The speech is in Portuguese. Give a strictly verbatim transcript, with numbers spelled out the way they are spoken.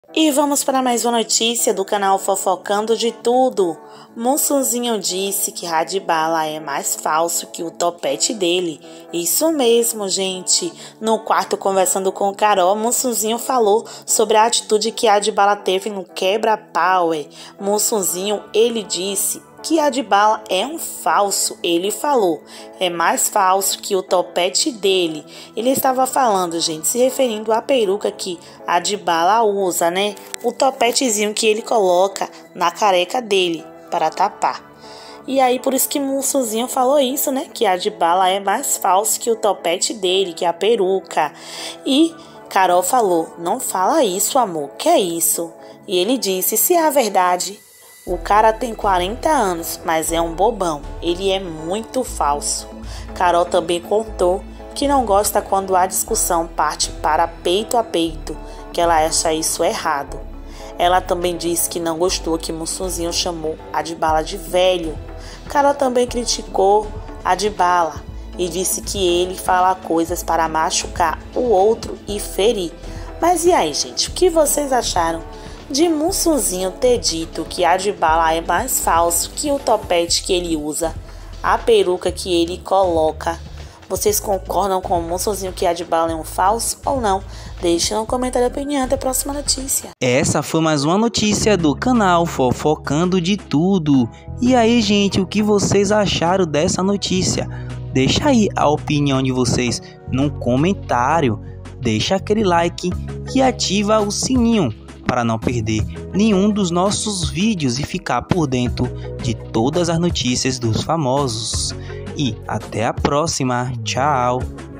E vamos para mais uma notícia do canal Fofocando de Tudo. Mussunzinho disse que Radbala é mais falso que o topete dele. Isso mesmo, gente. No quarto, conversando com Carol, Mussunzinho falou sobre a atitude que Radbala teve no quebra-pau. Mussunzinho, ele disse que Radbala é um falso. Ele falou, é mais falso que o topete dele. Ele estava falando, gente, se referindo à peruca que Radbala usa, né? O topetezinho que ele coloca na careca dele para tapar. E aí, por isso que Mussunzinho falou isso, né? Que Radbala é mais falso que o topete dele, que a peruca. E Carol falou, não fala isso, amor, que é isso? E ele disse, se é a verdade, o cara tem quarenta anos, mas é um bobão. Ele é muito falso. Carol também contou que não gosta quando a discussão parte para peito a peito, que ela acha isso errado. Ela também disse que não gostou que Mussunzinho chamou Radbala de velho. Carol também criticou Radbala e disse que ele fala coisas para machucar o outro e ferir. Mas e aí, gente, o que vocês acharam de Mussunzinho ter dito que Radbala é mais falso que o topete que ele usa, a peruca que ele coloca? Vocês concordam com o Mussunzinho que Radbala é um falso ou não? Deixe no comentário a opinião. Até a próxima notícia. Essa foi mais uma notícia do canal Fofocando de Tudo. E aí, gente, o que vocês acharam dessa notícia? Deixa aí a opinião de vocês no comentário. Deixa aquele like e ativa o sininho para não perder nenhum dos nossos vídeos e ficar por dentro de todas as notícias dos famosos. E até a próxima. Tchau!